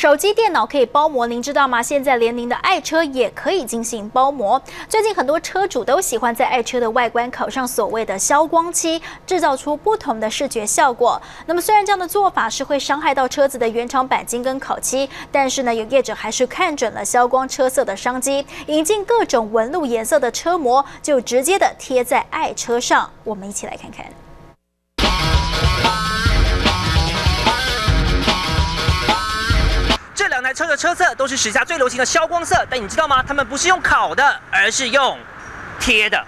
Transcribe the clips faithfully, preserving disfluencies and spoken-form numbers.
手机、电脑可以包膜，您知道吗？现在连您的爱车也可以进行包膜。最近很多车主都喜欢在爱车的外观烤上所谓的消光漆，制造出不同的视觉效果。那么虽然这样的做法是会伤害到车子的原厂钣金跟烤漆，但是呢，有业者还是看准了消光车色的商机，引进各种纹路颜色的车膜，就直接的贴在爱车上。我们一起来看看。 这两台车的车色都是时下最流行的消光色，但你知道吗？它们不是用烤的，而是用贴的。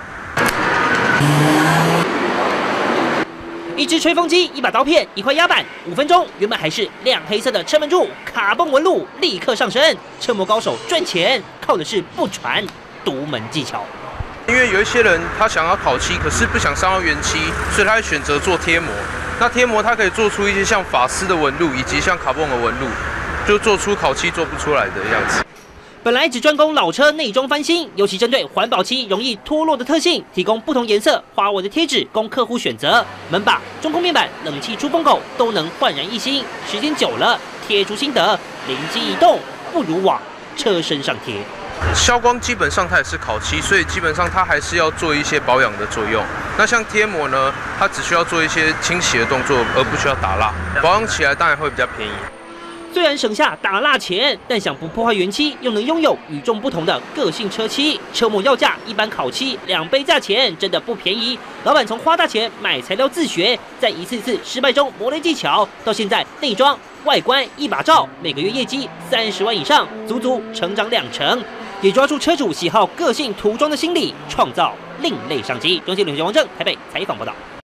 一支吹风机，一把刀片，一块压板，五分钟，原本还是亮黑色的车门柱，卡泵纹路立刻上升。车模高手赚钱靠的是不传独门技巧。 因为有一些人他想要烤漆，可是不想伤到原漆，所以他会选择做贴膜。那贴膜它可以做出一些像发丝的纹路，以及像卡泵的纹路，就做出烤漆做不出来的样子。 本来只专攻老车内装翻新，尤其针对环保漆容易脱落的特性，提供不同颜色、花纹的贴纸供客户选择。门把、中控面板、冷气出风口都能焕然一新。时间久了，贴出心得，灵机一动，不如往车身上贴。 消光基本上它也是烤漆，所以基本上它还是要做一些保养的作用。那像贴膜呢，它只需要做一些清洗的动作，而不需要打蜡，保养起来当然会比较便宜。 虽然省下打蜡钱，但想不破坏原漆，又能拥有与众不同的个性车漆，车膜要价一般烤漆两倍价钱，真的不便宜。老板从花大钱买材料自学，在一次次失败中磨练技巧，到现在内装外观一把照，每个月业绩三十万以上，足足成长两成。 也抓住车主喜好个性涂装的心理，创造另类商机。中新旅游王正台北采访报道。